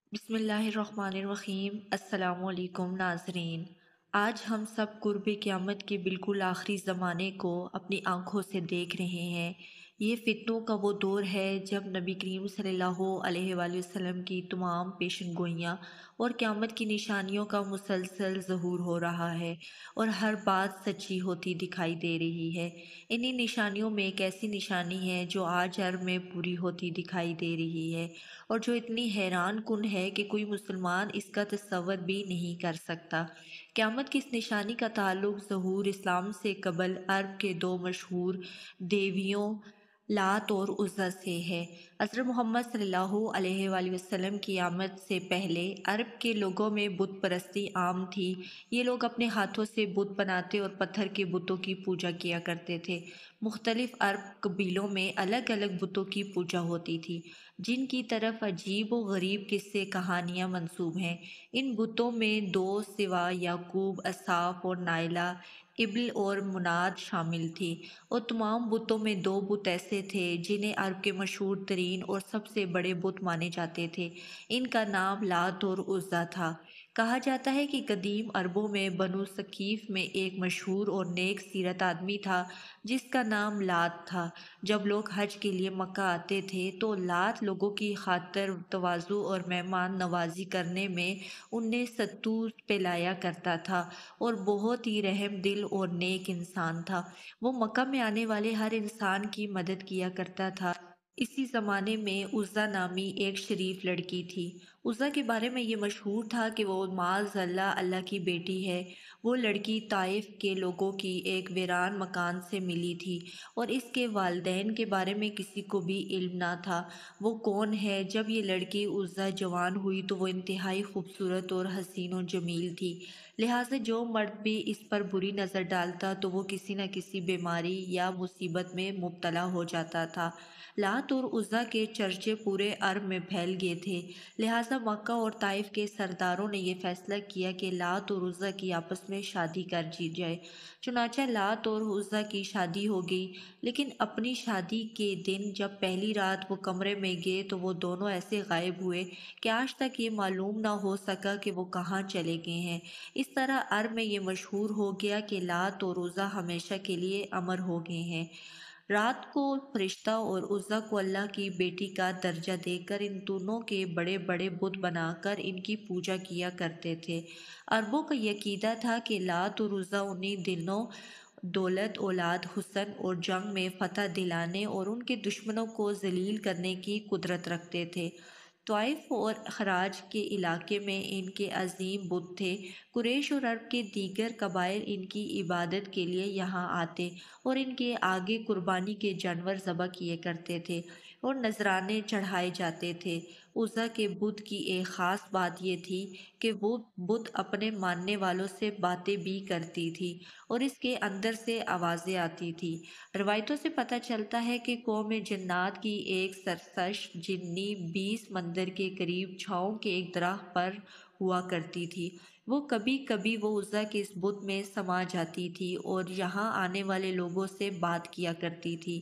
بسم اللہ الرحمن الرحیم۔ السلام علیکم ناظرین۔ آج ہم سب قرب قیامت کے بالکل آخری زمانے کو اپنی آنکھوں سے دیکھ رہے ہیں۔ یہ فتنوں کا وہ دور ہے جب نبی کریم صلی اللہ علیہ وآلہ وسلم کی تمام پیشن گوئیاں اور قیامت کی نشانیوں کا مسلسل ظہور ہو رہا ہے اور ہر بات سچی ہوتی دکھائی دے رہی ہے۔ انہی نشانیوں میں ایک ایسی نشانی ہے جو آج عرب میں پوری ہوتی دکھائی دے رہی ہے اور جو اتنی حیران کن ہے کہ کوئی مسلمان اس کا تصور بھی نہیں کر سکتا۔ قیامت کی اس نشانی کا تعلق ظہور اسلام سے قبل عرب کے دو مشہور دیویوں لات اور عزا سے ہے۔ حضرت محمد صلی اللہ علیہ وآلہ وسلم کی آمد سے پہلے عرب کے لوگوں میں بت پرستی عام تھی۔ یہ لوگ اپنے ہاتھوں سے بت بناتے اور پتھر کے بتوں کی پوجا کیا کرتے تھے۔ مختلف عرب قبیلوں میں الگ الگ بتوں کی پوجا ہوتی تھی، جن کی طرف عجیب و غریب قصے کہانیاں منسوب ہیں۔ ان بتوں میں دو سوا یعقوب، اساف اور نائلہ، ابل اور مناد شامل تھی، اور تمام بتوں میں دو بت ایسے تھے جنہیں عرب کے مشہور ترین اور سب سے بڑے بت مانے جاتے تھے۔ ان کا نام لات اور عزا تھا۔ کہا جاتا ہے کہ قدیم عربوں میں بنو ثقیف میں ایک مشہور اور نیک سیرت آدمی تھا جس کا نام لات تھا۔ جب لوگ حج کے لیے مکہ آتے تھے تو لات لوگوں کی خاطر تواضع اور مہمان نوازی کرنے میں انہیں ستو پلایا کرتا تھا اور بہت ہی رحم دل اور نیک انسان تھا۔ وہ مکہ میں آنے والے ہر انسان کی مدد کیا کرتا تھا۔ اسی زمانے میں عزا نامی ایک شریف لڑکی تھی۔ عزا کے بارے میں یہ مشہور تھا کہ وہ معاذ اللہ اللہ کی بیٹی ہے۔ وہ لڑکی طائف کے لوگوں کی ایک ویران مکان سے ملی تھی اور اس کے والدین کے بارے میں کسی کو بھی علم نہ تھا۔ وہ کون ہے؟ جب یہ لڑکی عزا جوان ہوئی تو وہ انتہائی خوبصورت اور حسین و جمیل تھی، لہٰذا جو مرد بھی اس پر بری نظر ڈالتا تو وہ کسی نہ کسی بیماری یا مصیبت میں مبتلا ہو جاتا تھا۔ لات اور عزا کے چرچے پورے عرب میں پھیل گئے تھے، لہٰذا مکہ اور طائف کے سرداروں نے یہ فیصلہ کیا کہ لات اور عزا کی آپس میں شادی کر دی جائے۔ چنانچہ لات اور عزا کی شادی ہو گئی، لیکن اپنی شادی کے دن جب پہلی رات وہ کمرے میں گئے تو وہ دونوں ایسے غائب ہوئے کہ آج تک یہ معلوم نہ ہو سکا کہ وہ کہاں چلے گئے ہیں۔ اس طرح عرب میں یہ مشہور ہو گیا کہ لات اور عزا ہمیشہ کے لیے امر ہو گئے ہیں۔ رات کو فرشتہ اور عزا کو اللہ کی بیٹی کا درجہ دے کر ان دونوں کے بڑے بڑے بت بنا کر ان کی پوجا کیا کرتے تھے۔ عربوں کا یہ عقیدہ تھا کہ لات اور عزا انہی دنوں دولت، اولاد، حسن اور جنگ میں فتح دلانے اور ان کے دشمنوں کو ذلیل کرنے کی قدرت رکھتے تھے۔ طائف اور خراج کے علاقے میں ان کے عظیم بت تھے۔ قریش اور عرب کے دیگر قبائل ان کی عبادت کے لیے یہاں آتے اور ان کے آگے قربانی کے جانور ذبح کیے کرتے تھے اور نذرانے چڑھائے جاتے تھے۔ عزا کے بت کی ایک خاص بات یہ تھی کہ وہ بت اپنے ماننے والوں سے باتیں بھی کرتی تھی اور اس کے اندر سے آوازیں آتی تھی۔ روایتوں سے پتہ چلتا ہے کہ قوم جنات کی ایک سرکش جنی 20 مندر کے قریب چھاؤں کے ایک درخت پر ہوا کرتی تھی۔ وہ کبھی کبھی وہ عزا کے اس بت میں سما جاتی تھی اور یہاں آنے والے لوگوں سے بات کیا کرتی تھی۔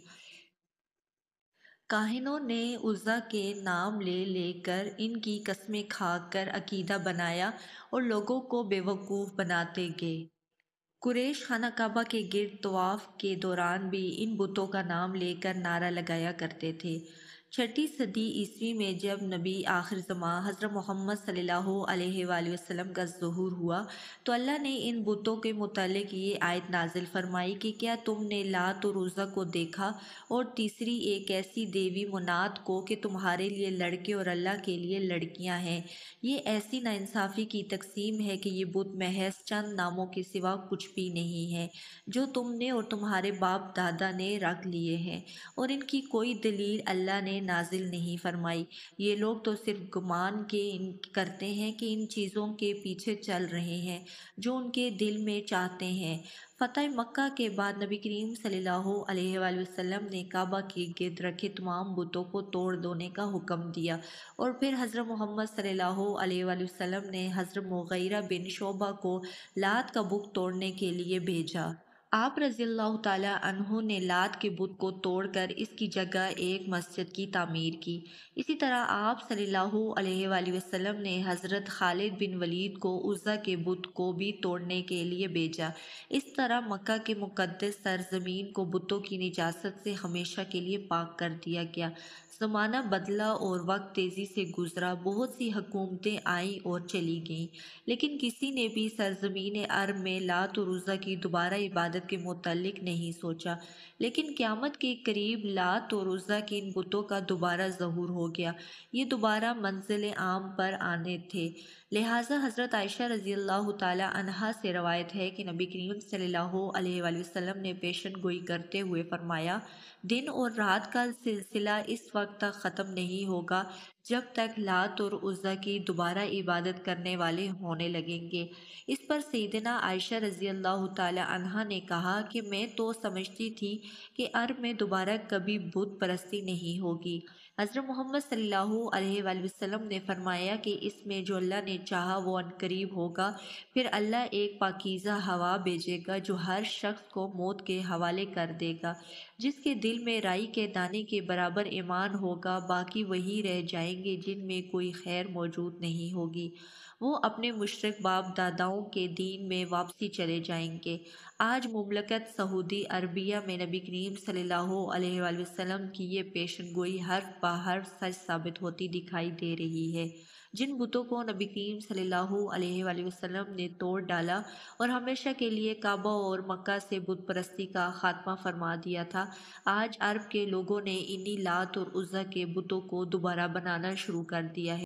کاہنوں نے عزا کے نام لے لے کر ان کی قسمیں کھا کر عقیدہ بنایا اور لوگوں کو بے وقوف بناتے گئے۔ قریش خانہ کعبہ کے گرد طواف کے دوران بھی ان بتوں کا نام لے کر نعرہ لگایا کرتے تھے۔ چھٹی صدی عیسوی میں جب نبی آخر زماں حضرت محمد صلی اللہ علیہ وآلہ وسلم کا ظہور ہوا تو اللہ نے ان بتوں کے متعلق یہ آیت نازل فرمائی کہ کیا تم نے لات اور عزا کو دیکھا اور تیسری ایک ایسی دیوی منات کو کہ تمہارے لیے لڑکے اور اللہ کے لیے لڑکیاں ہیں۔ یہ ایسی ناانصافی کی تقسیم ہے کہ یہ بت محض چند ناموں کے سوا کچھ بھی نہیں ہے جو تم نے اور تمہارے باپ دادا نے رکھ لیے ہیں، اور ان کی کوئی دلیل اللہ نے نازل نہیں فرمائی۔ یہ لوگ تو صرف گمان کرتے ہیں کہ ان چیزوں کے پیچھے چل رہے ہیں جو ان کے دل میں چاہتے ہیں۔ فتح مکہ کے بعد نبی کریم صلی اللہ علیہ وآلہ وسلم نے کعبہ کے گرد رکھے تمام بتوں کو توڑ دینے کا حکم دیا، اور پھر حضرت محمد صلی اللہ علیہ وآلہ وسلم نے حضرت مغیرہ بن شعبہ کو لات کا بت توڑنے کے لیے بھیجا۔ آپ رضی اللہ تعالیٰ عنہ نے لات کے بت کو توڑ کر اس کی جگہ ایک مسجد کی تعمیر کی۔ اسی طرح آپ صلی اللہ علیہ وآلہ وسلم نے حضرت خالد بن ولید کو عزا کے بت کو بھی توڑنے کے لیے بھیجا۔ اس طرح مکہ کے مقدس سرزمین کو بتوں کی نجاست سے ہمیشہ کے لیے پاک کر دیا گیا۔ زمانہ بدلا اور وقت تیزی سے گزرا، بہت سی حکومتیں آئیں اور چلی گئیں، لیکن کسی نے بھی سرزمین عرب میں لات اور عزا کی دوبارہ عبادت کے متعلق نہیں سوچا۔ لیکن قیامت کے قریب لات اور عزا کے ان بتوں کا دوبارہ ظہور ہو گیا۔ یہ دوبارہ منزل عام پر آنے تھے، لہٰذا حضرت عائشہ رضی اللہ تعالی عنہا سے روایت ہے کہ نبی کریم صلی اللہ علیہ وآلہ وسلم نے پیشن گوئی کرتے ہوئے فرمایا، دن اور رات کا سلسلہ اس وقت تک ختم نہیں ہوگا جب تک لات اور عزا کی دوبارہ عبادت کرنے والے ہونے لگیں گے۔ اس پر سیدنا عائشہ رضی اللہ تعالی عنہا نے کہا کہ میں تو سمجھتی تھی کہ عرب میں دوبارہ کبھی بت پرستی نہیں ہوگی۔ حضرت محمد صلی اللہ علیہ وآلہ وسلم نے فرمایا کہ اس میں جو اللہ نے چاہا وہ عنقریب ہوگا۔ پھر اللہ ایک پاکیزہ ہوا بھیجے گا جو ہر شخص کو موت کے حوالے کر دے گا۔ جس کے دل میں رائی کے دانے کے برابر ایمان ہوگا، باقی وہی رہ جائیں گے جن میں کوئی خیر موجود نہیں ہوگی۔ وہ اپنے مشرک باپ داداؤں کے دین میں واپسی چلے جائیں گے۔ آج مملکت سعودی عربیہ میں نبی کریم صلی اللہ علیہ وآلہ وسلم کی یہ پیشن گوئی حرف بہ حرف سچ ثابت ہوتی دکھائی دے رہی ہے۔ جن بتوں کو نبی کریم صلی اللہ علیہ وآلہ وسلم نے توڑ ڈالا اور ہمیشہ کے لیے کعبہ اور مکہ سے بت پرستی کا خاتمہ فرما دیا تھا، آج عرب کے لوگوں نے انہی لات اور عزا کے بتوں کو دوبارہ بنانا شروع کر دیا ہے۔